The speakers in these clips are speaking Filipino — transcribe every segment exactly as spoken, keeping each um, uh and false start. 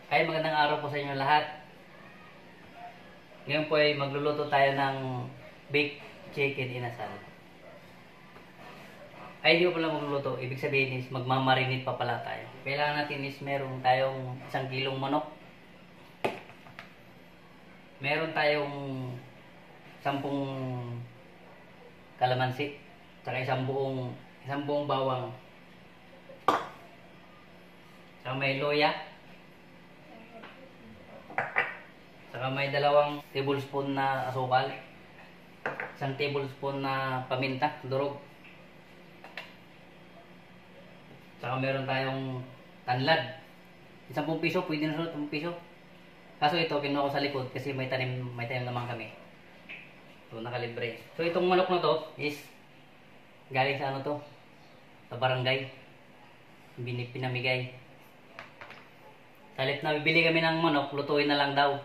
Ay, magandang araw po sa inyo lahat. Ngayon po ay magluluto tayo ng baked chicken inasal. Ay, hindi ko pala magluluto. Ibig sabihin is magmamarinate pa pala tayo. Kailangan natin is meron tayong isang kilong manok. Meron tayong sampung kalamansi. Tsaka isang buong, isang buong bawang. Tsaka may loya. Saka may dalawang tablespoon na asukal. Isang tablespoon na paminta, durog. Saka meron tayong tanlad. Isang pung piso, pwede na sa piso. Kaso ito, kinuha ko sa likod kasi may tanim, may tanim naman kami. So, nakalibre. So, itong manok na to is galing sa ano to? Sa barangay. Pinamigay. Salit na bibili kami ng manok, lutuin na lang daw.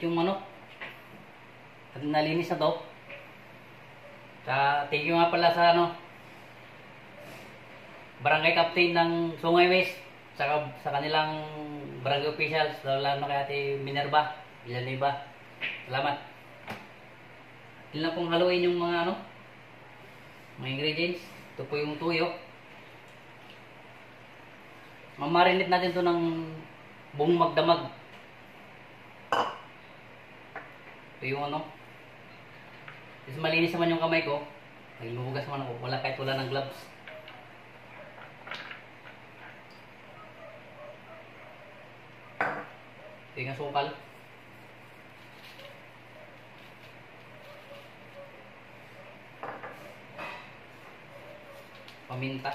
yung manok. At nalinis na to. Sa, thank you nga pala sa ano, barangay captain ng Sungay West, saka sa kanilang barangay officials, lalo na kay Ate Minerva Villanueva. Salamat. Hindi na pong haluin yung mga ano, mga ingredients. Ito po yung tuyo. Mamarinate natin to ng buong magdamag. Ito yung ano. Kasi malinis naman yung kamay ko. Nagluhugas naman ako. Wala kahit wala ng gloves. Ito yung asukal. Paminta.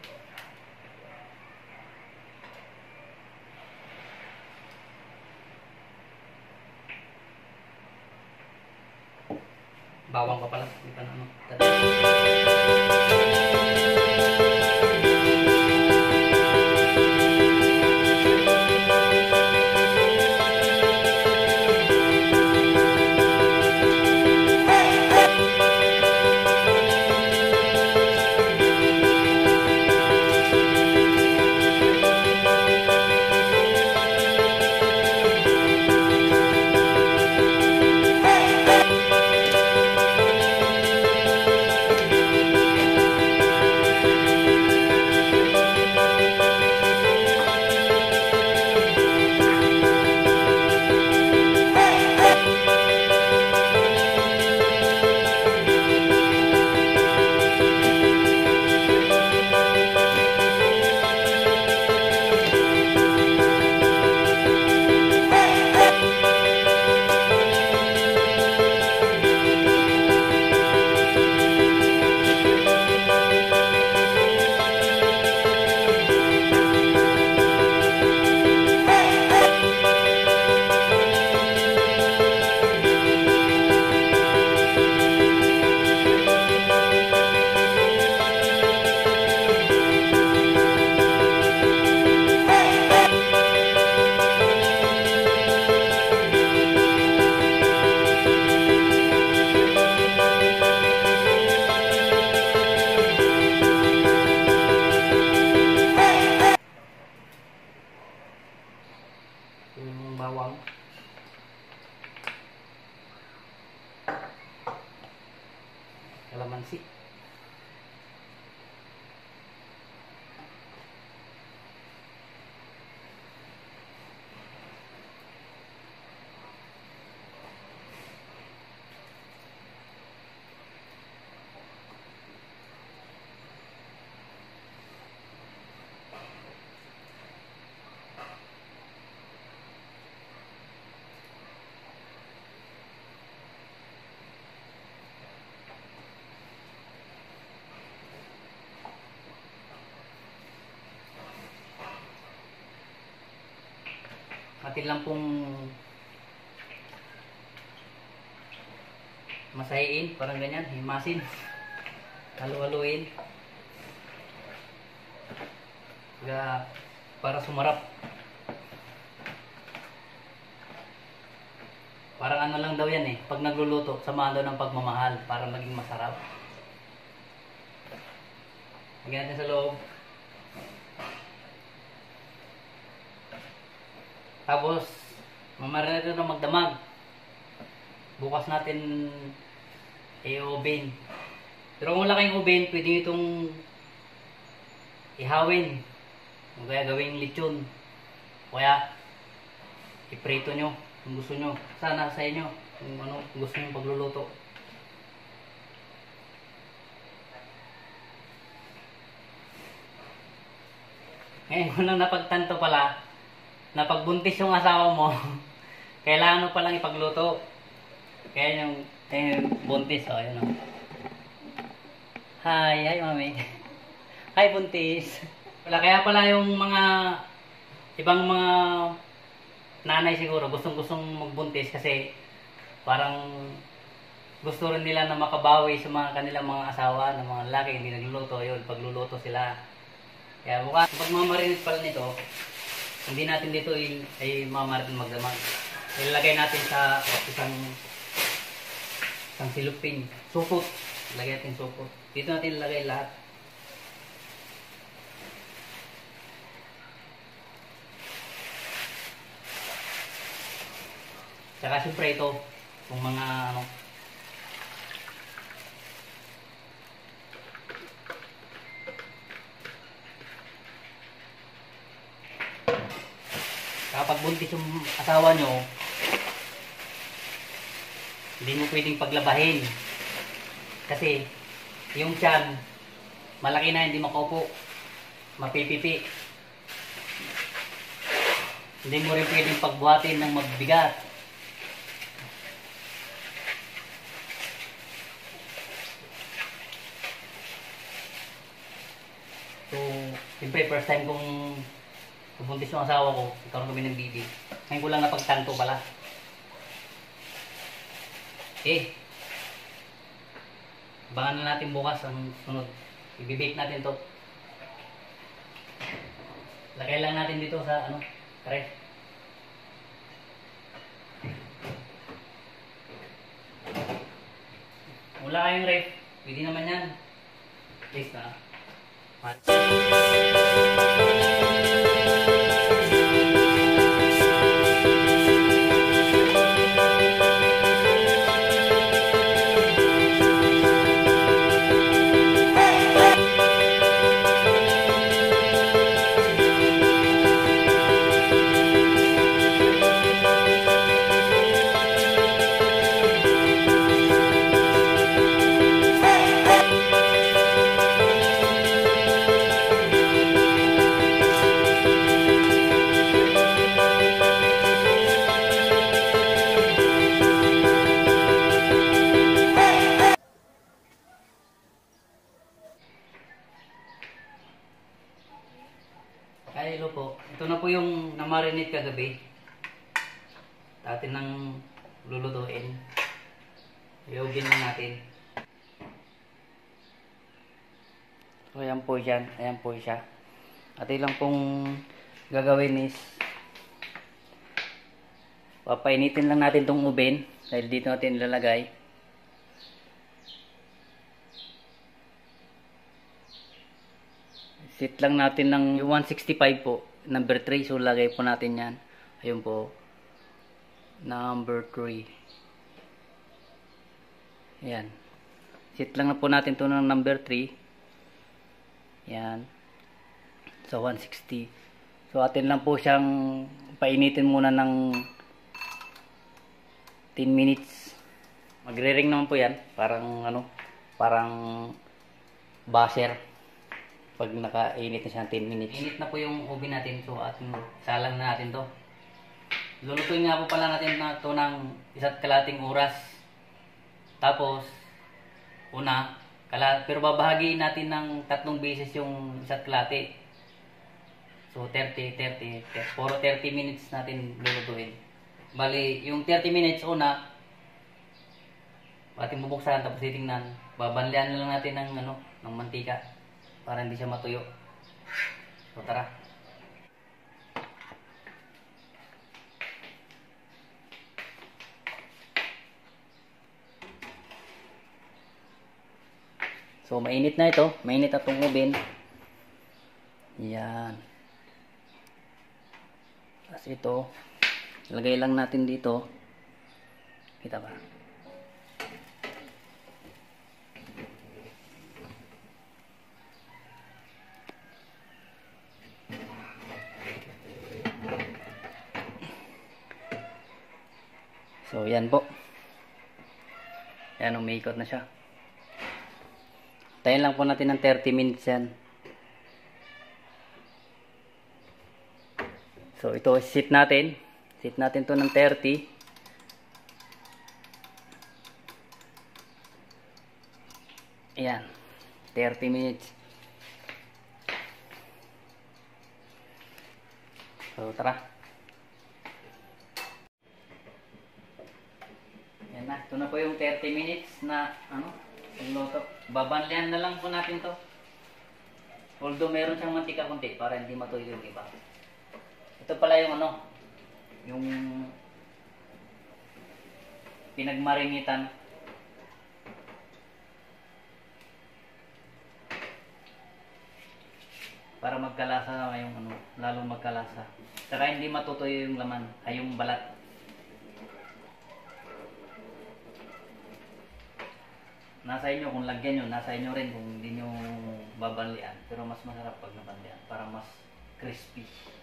Bawang pa pala. Hindi pa na ano. Yung bawang. Kalamansi. Atin lang pong masahiin, parang ganyan, himasin, halu-haluin para sumarap. Parang ano lang daw yan eh, pag nagluluto, samahan daw ng pagmamahal para maging masarap. Lagyan natin sa loob. Tapos, mamarinate ito ng magdamag. Bukas natin i-oven. Pero kung wala kayong oven, pwede itong ihawin. O kaya gawing lechon. O kaya, iprito nyo kung gusto nyo. Sana sa inyo kung ano kung gusto nyo pagluluto. Ngayon ko lang napagtanto pala, na pagbuntis yung asawa mo, kailangan mo palang ipagluto. Kaya yung, yung buntis, o, oh, yun o. Hi, hi mami. Hi buntis. Wala, kaya pala yung mga ibang mga nanay siguro gustong gustong magbuntis kasi parang gusto rin nila na makabawi sa mga kanilang mga asawa ng mga lalaki hindi nagluluto. Yun, pagluluto sila. Kaya bukas, pag mamarinate pala nito, hindi natin dito ay, ay mamarinate magdamag. Ilalagay natin sa isang isang silupin. Supot. Ilagay natin supot. Dito natin ilalagay lahat. Tsaka siyempre ito, kung mga ano, kapag buntis yung asawa nyo, hindi mo pwedeng paglabahin. Kasi, yung tiyan, malaki na, hindi makaupo. Mapipipi. Hindi mo rin pwedeng pagbuhatin ng magbigat. So, siyempre, first time kong pupuntis yung asawa ko, ikaw kami ng bibi. Ngayon ko lang napagtanto pala. Eh, abangan na natin bukas ang sunod. I-bake natin to. Lagay lang natin dito sa ano, kare. Wala kayong ref, pwede naman yan. Please na. Ay, hello po. Ito na po yung namarinate kagabi. Atin nang lulutuin. Iogin na natin. So, ayan po yan. Ayan po siya. At ilang pong gagawin is papainitin lang natin tong oven dahil dito natin ilalagay. Set lang natin ng one sixty-five po. Number three. So, lagay po natin yan. Ayun po. Number three. Ayan. Set lang na po natin to ng number three. Ayan. So, one sixty. So, atin lang po siyang painitin muna ng ten minutes. Magre-ring naman po yan. Parang ano, parang buzzer. Pag nakainit na siya ng ten minutes. Init na po yung oven natin. So, ating salang na natin to. Lulutuin nga po pala natin na to ng isa't kalating oras. Tapos, una, kala, pero babahagiin natin ng tatlong beses yung isa't kalate. So, thirty, thirty, thirty. Puro thirty minutes natin lulutuin. Bali, yung thirty minutes una, ating bubuksan, tapos titingnan. Babanlian na lang natin ng, ano, ng mantika. Para hindi siya matuyo. So, tara. So, mainit na ito. Mainit na itong oven. Yan. Tapos ito, lagay lang natin dito. Kita ba? So, yan po. Yan, umiikot na siya. Tayin lang po natin ng thirty minutes yan. So, ito, sit natin. Sit natin to ng thirty. Ayan. thirty minutes. So, tara. Yan na. Ito na po yung thirty minutes na, ano, luto. Babanlian na lang po natin to. Although meron siyang mantika konti para hindi matuyo yung iba. Ito pala yung ano, yung pinagmarinitan. Para magkalasa yung ano, lalong magkalasa. Saka hindi matutuyo yung laman, ay yung balat. Nasa inyo kung lagyan nyo, nasa inyo rin kung hindi nyo babanlian. Pero mas masarap pag nabanlian, para mas crispy.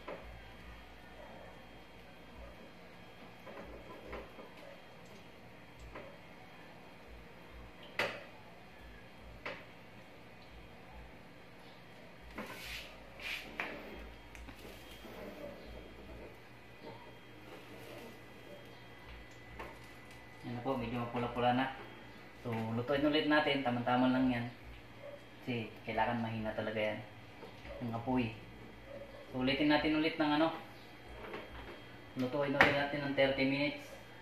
Yan po, medyo mapula-pula na. So, lutuin ulit natin. Tama-tama lang yan. Kasi kailangan mahina talaga yan. Yung apoy. So, ulitin natin ulit ng ano. Lutuin ulit natin ng thirty minutes.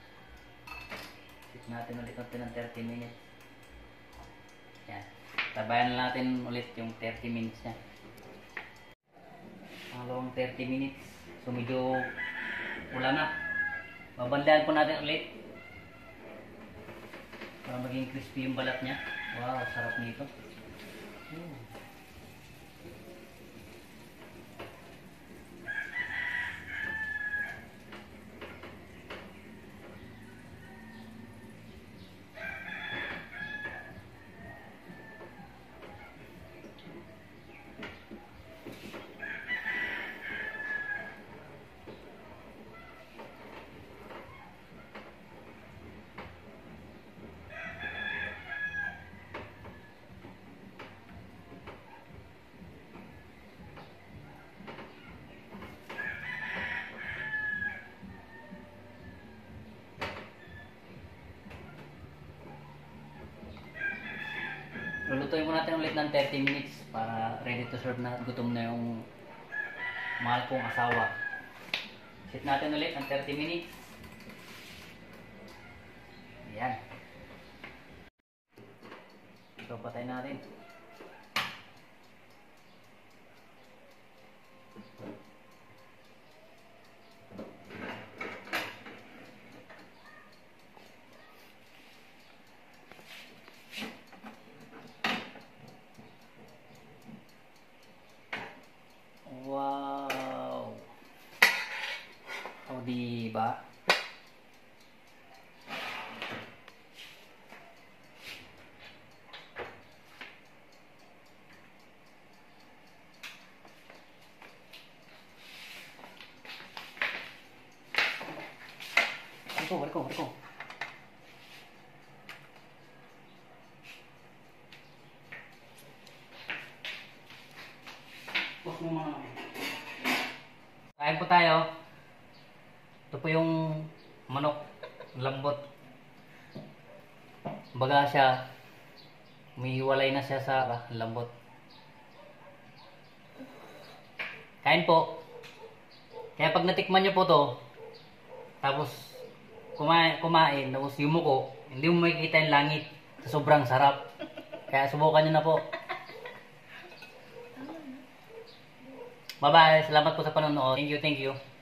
Sit natin ulit natin ng thirty minutes. Yan. Tabayan natin ulit yung thirty minutes niya. Pangalawang thirty minutes. So, medyo pula na. Babandahan po natin ulit. Para maging crispy yung balat niya. Wow, sarap nito. Hmm. Lulutuin mo natin ulit ng thirty minutes para ready to serve na. Gutom na yung mahal kong asawa. Sit natin ulit ng thirty minutes. Ayan. Ito, patay natin. Wow. O, diba? Ito, ito, ito. Huwag mo mga... Kain po tayo. Ito po yung manok. Lambot. Baga siya. Umihiwalay na siya sa ah, lambot. Kain po. Kaya pag natikman nyo po to, tapos kumain, kumain, tapos yumuko, hindi mo makikita yung langit. Sobrang sarap. Kaya subukan nyo na po. Bye-bye. Salamat po sa panonood. Thank you, thank you.